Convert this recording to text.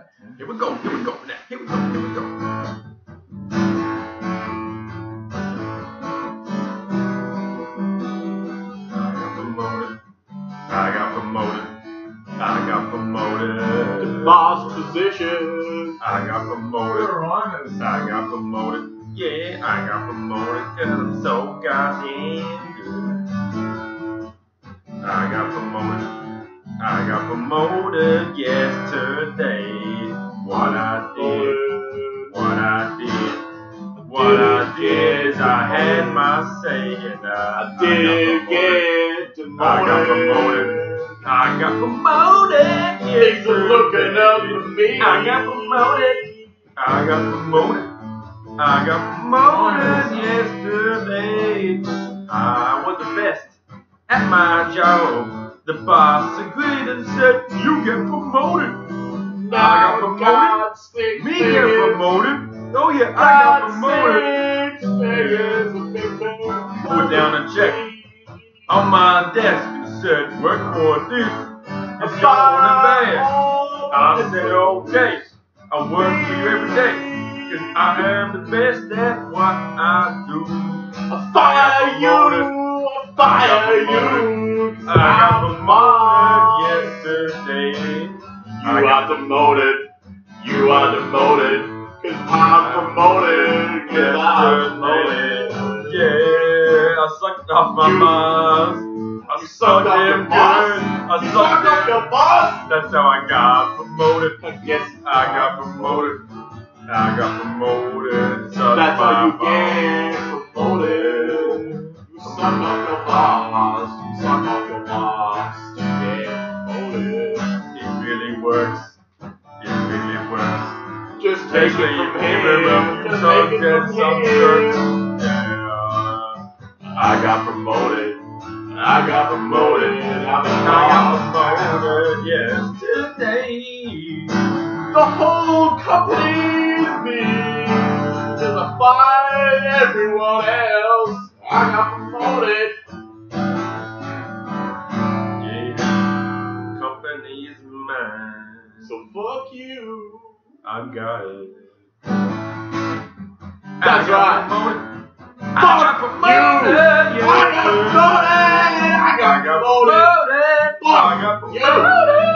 Here we go. Here we go. Now, here we go. Here we go. I got promoted. I got promoted to boss position. I got promoted. I got promoted. Yeah, I got promoted because I'm so goddamn good. I got promoted. I got promoted yesterday. What I did is I had my say and I did get demoted. I got promoted. I got promoted. Things are looking up for me. I got promoted. I got promoted. I got promoted yesterday. I was the best at my job. The boss agreed and said, "You get promoted." Now I got promoted. Me get promoted. Oh yeah, I got promoted. Put down a check on my desk and said, "Work for this. If y'all want it bad." I said, "Okay, I work for you every day, 'cause I am the best at what I do." I fire you. I got promoted yesterday. You are demoted. 'Cause I'm promoted. 'Cause I'm promoted. Yeah, I sucked off my boss. I sucked him good. I sucked off your boss. That's how I got promoted. Yes, I got promoted. I got promoted. That's how you get promoted. You suck off your boss. You suck off your boss. You get promoted. It really works. It really works. Just take it from him. Just take it from him. Yeah. I got promoted. I got promoted. I got promoted yesterday. The whole company's me. Cause I fired everyone else. I got promoted. Yeah, company is mine. So fuck you. I got it. That's right. I got promoted. I got promoted. I got promoted. I got promoted.